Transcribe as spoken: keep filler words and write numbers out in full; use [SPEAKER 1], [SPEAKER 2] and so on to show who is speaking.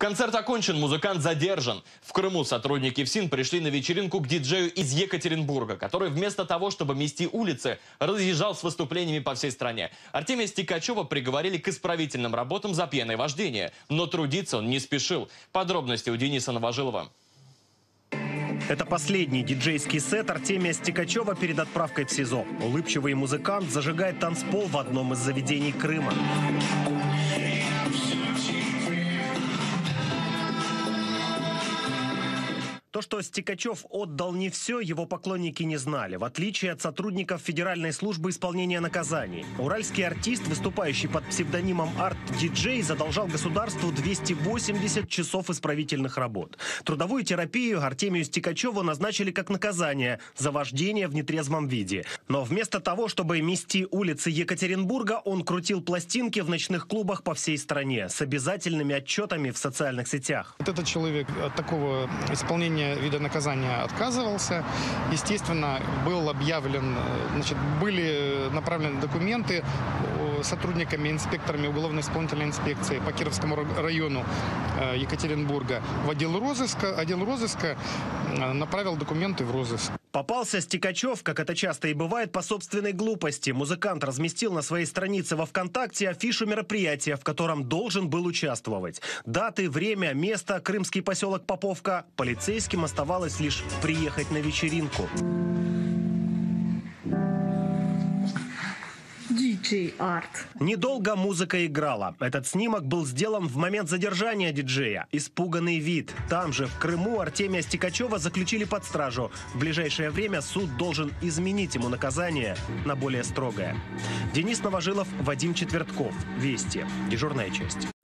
[SPEAKER 1] Концерт окончен, музыкант задержан. В Крыму сотрудники ФСИН пришли на вечеринку к диджею из Екатеринбурга, который вместо того, чтобы мести улицы, разъезжал с выступлениями по всей стране. Артемия Стикачева приговорили к исправительным работам за пьяное вождение. Но трудиться он не спешил. Подробности у Дениса Новожилова.
[SPEAKER 2] Это последний диджейский сет Артемия Стикачева перед отправкой в СИЗО. Улыбчивый музыкант зажигает танцпол в одном из заведений Крыма. То, что Стикачев отдал не все, его поклонники не знали, в отличие от сотрудников Федеральной службы исполнения наказаний. Уральский артист, выступающий под псевдонимом Арт-диджей, задолжал государству двести восемьдесят часов исправительных работ. Трудовую терапию Артемию Стикачеву назначили как наказание за вождение в нетрезвом виде. Но вместо того, чтобы мести улицы Екатеринбурга, он крутил пластинки в ночных клубах по всей стране с обязательными отчетами в социальных сетях.
[SPEAKER 3] Вот этот человек от такого исполнения вида наказания отказывался. Естественно, был объявлен, значит, были направлены документы сотрудниками, инспекторами уголовно-исполнительной инспекции по Кировскому району Екатеринбурга в отдел розыска. Отдел розыска направил документы в розыск.
[SPEAKER 2] Попался Стикачев, как это часто и бывает, по собственной глупости. Музыкант разместил на своей странице во ВКонтакте афишу мероприятия, в котором должен был участвовать. Даты, время, место, крымский поселок Поповка. Полицейским оставалось лишь приехать на вечеринку.
[SPEAKER 4] диджей Арт.
[SPEAKER 2] Недолго музыка играла. Этот снимок был сделан в момент задержания диджея. Испуганный вид. Там же, в Крыму, Артемия Стикачева заключили под стражу. В ближайшее время суд должен изменить ему наказание на более строгое. Денис Новожилов, Вадим Четвертков. Вести. Дежурная часть.